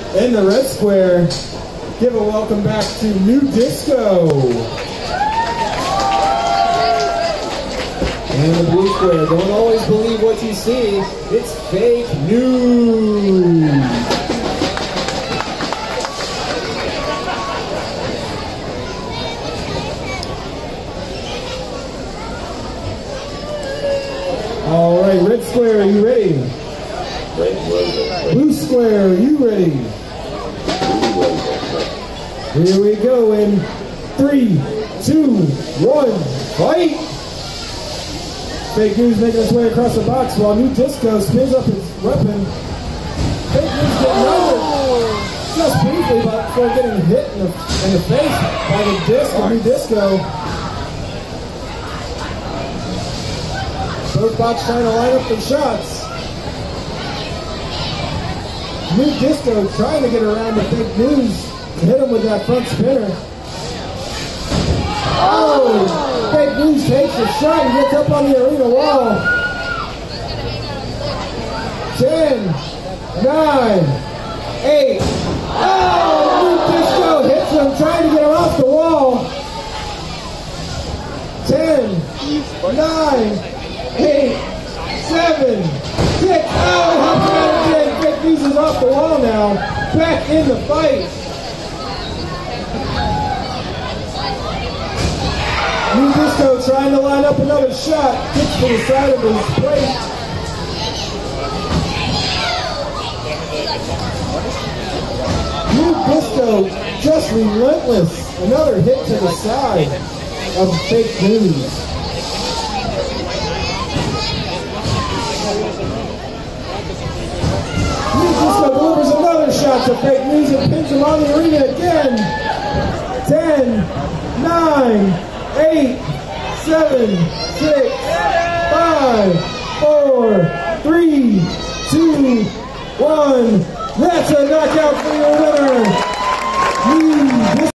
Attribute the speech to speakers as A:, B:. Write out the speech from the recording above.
A: In the red square, give a welcome back to New Disco. And the blue square, don't always believe what you see, it's fake news. All right, red square, are you ready? Blue square, are you ready? Here we go in 3, 2, 1, fight! Fake news making its way across the box while New Disco spins up his weapon. Fake news getting over just briefly before getting hit in the face by the disc of New Disco. Both bots trying to line up their shots. New Disco trying to get around the fake news and hit him with that front spinner. Oh! Fake news takes a shot and gets up on the arena wall. 10, 9, 8. Oh! New Disco hits him trying to get him off the wall. 10, 9, 8, 7, 6. Oh! How bad again? Fake news is off the wall now. Back in the fight. New Disco trying to line up another shot. Kicks to the side of his plate. New Disco just relentless. Another hit to the side of fake news. New Disco delivers another shot to fake news and pins him on the arena again. 10, 9, 8, 7, 6, 5, 4, 3, 2, 1. That's a knockout for your winner.